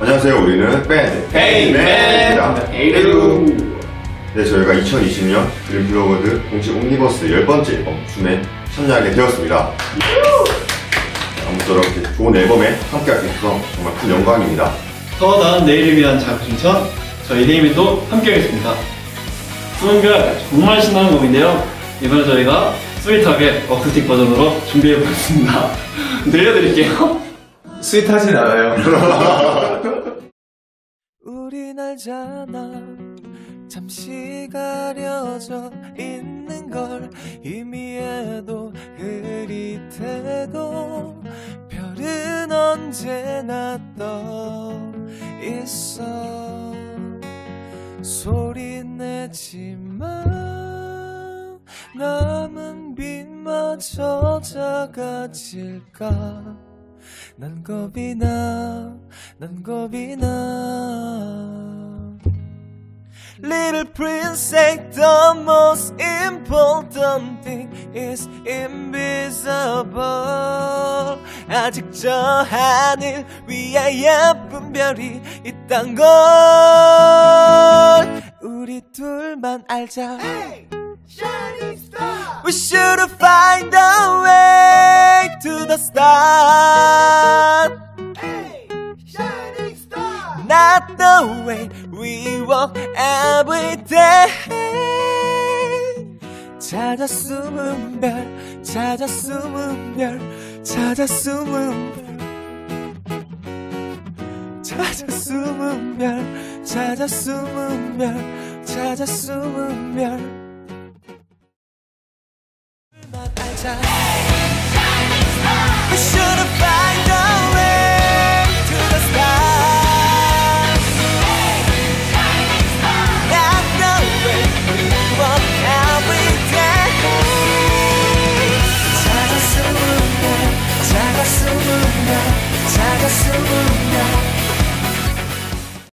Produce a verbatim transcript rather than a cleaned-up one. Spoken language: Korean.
안녕하세요. 우리는 밴드 헤이맨입니다. 헤이루. 네, 저희가 이천이십 년 그린 블루어워드 공식 옴니버스 열 번째 앨범 줌에 참여하게 되었습니다. 아무쪼록 이렇게 좋은 앨범에 함께 할 수 있어서 정말 큰 영광입니다. 더 나은 내일을 위한 작업 신청, 저희 헤이맨도 함께 하겠습니다. 수능별 정말 신나는 곡인데요. 이번에 저희가 스윗하게 어쿠스틱 버전으로 준비해보겠습니다. 들려드릴게요. 스윗하진 않아요. 우린 알잖아, 잠시 가려져 있는 걸 희미해도 흐릿해도 별은 언제나 떠 있어. 소리 내지만 남은 빛마저 작아질까. 난 겁이 나, 난 겁이 나. Little prince said the most important thing is invisible. 아직 저 하늘 위에 예쁜 별이 있단 걸 우리 둘만 알자. Hey, shining star. We should find a way to the stars. Hey, shining star. Not the way we walk every day. 찾아 숨은 별, 찾아 숨은 별, 찾아 숨은 별, 찾아 숨은 별, 찾아 숨은 별, 찾아 숨은 별.